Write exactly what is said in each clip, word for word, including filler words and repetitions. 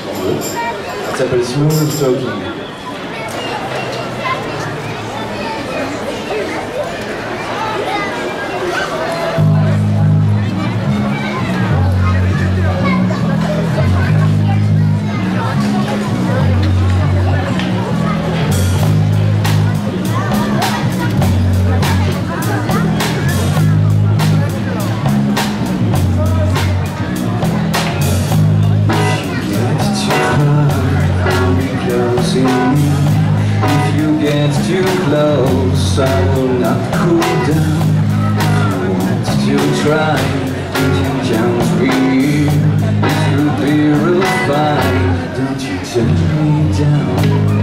on veut. Ça s'appelle Smooth Talking. If you get too close, I will not cool down. If you want to try, you can count me. It will be real fine. Don't you turn me down.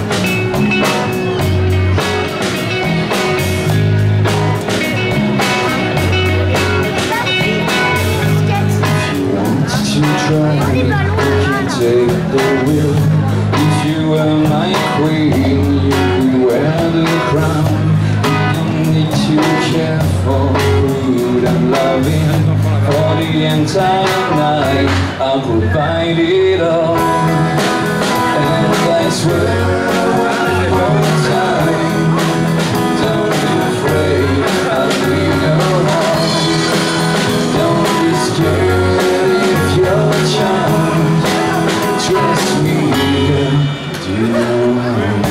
If you want to try, you can take the wheel. If you were my queen, you would wear the crown. You don't need to care for food and loving. For the entire night, I'll provide it all. And I swear one more time, don't be afraid, I'll be your home. Don't be scared if you're charmed. Trust me, do you know how?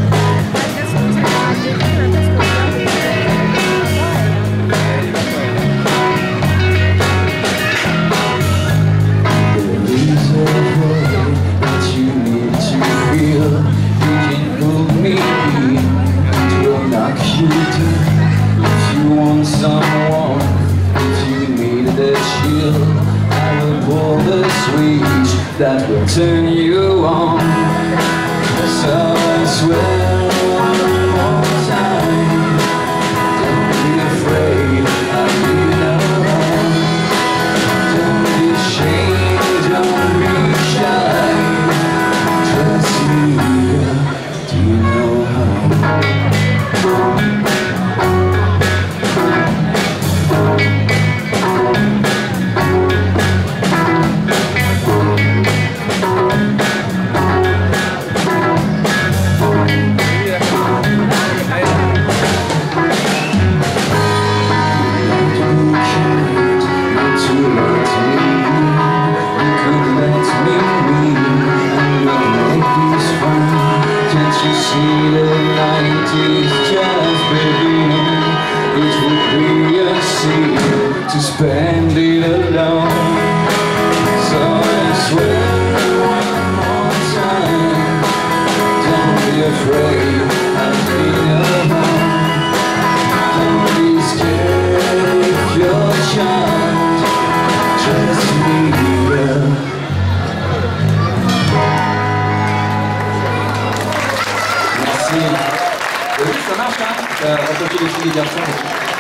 There is a way that you need to feel. You can pull me in, it will knock you down. If you want someone, if you need a chill, I will pull the switch that will turn you on. So I swear one more time, don't be afraid, I'll be your home. Don't be ashamed, don't be shy. Trust me, girl, do you know how? See, the night is just beginning. It would be a sin to spend it alone. So I swear one more time, don't be afraid, I'll be your home. Don't be scared if you're charmed. Trust me, girl. Oui, ça marche, hein. On peut laisser les garçons.